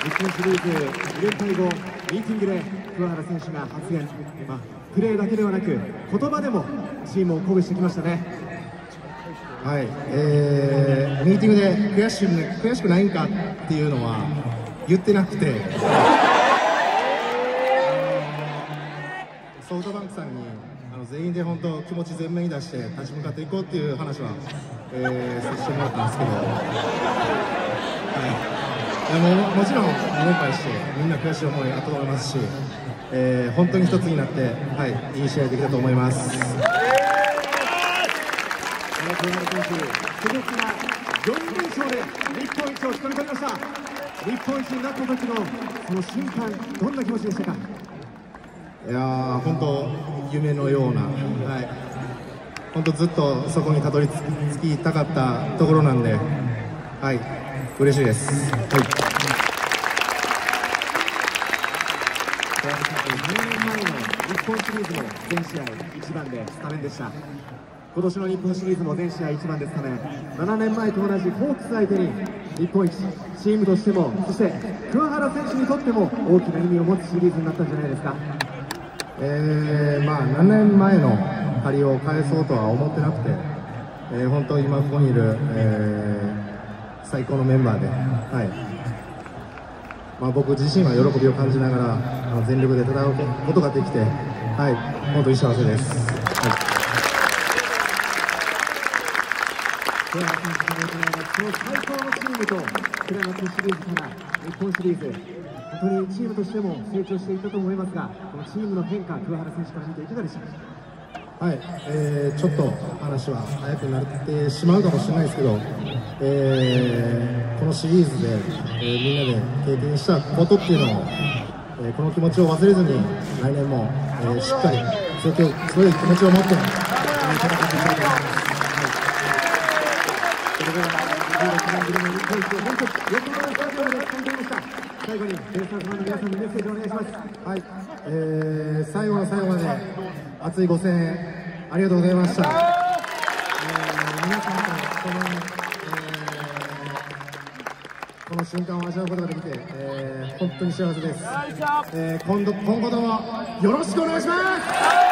日本シリーズ2連敗後、ミーティングで桑原選手が発言、プレーだけではなく言葉でもチームを鼓舞してきましたね。 はい、ミーティングで悔しくないんかっていうのは言ってなくて、ソフトバンクさんに全員で本当気持ち全面に出して立ち向かっていこうっていう話は、させてもらったんですけど、もちろん2連敗してみんな悔しい思いあったと思いますし、本当に一つになって、いい試合できたと思います。 桑原選手、強烈な4連勝で日本一をつかみ取りました。日本一になった時のその瞬間、どんな気持ちでしたか？ いやー、本当夢のような、本当ずっとそこにたどり着きたかったところなんで、嬉しいです。 桑原選手、10年前の日本シリーズも全試合1番でスタメンでした。今年の日本シリーズも全試合1番でスタメン。7年前と同じホークス相手に日本一、チームとしても、そして桑原選手にとっても大きな意味を持つシリーズになったんじゃないですか。 7年前の借りを返そうとは思ってなくて、本当今ここにいる、最高のメンバーで、僕自身は喜びを感じながら全力で戦うことができて、本当に幸せです。 桑原選手が行います、その最高のチームとクライマックスシリーズから日本シリーズ、本当にチームとしても成長していったと思いますが、このチームの変化、桑原選手から見ていかがでしたか？ ちょっと話は早くなってしまうかもしれないですけど、このシリーズで、みんなで経験したことっていうのを、この気持ちを忘れずに来年も、しっかり強い気持ちを持って戦っていきたいと思います。 それでは16年ぶりの日本一を本当に横浜スタジアムで感じました。最後にベイスターズファンの皆さんにメッセージをお願いします。 最後の最後まで熱いご声援ありがとうございました。皆さんとこの瞬間を味わうことができて、本当に幸せです。今後ともよろしくお願いします。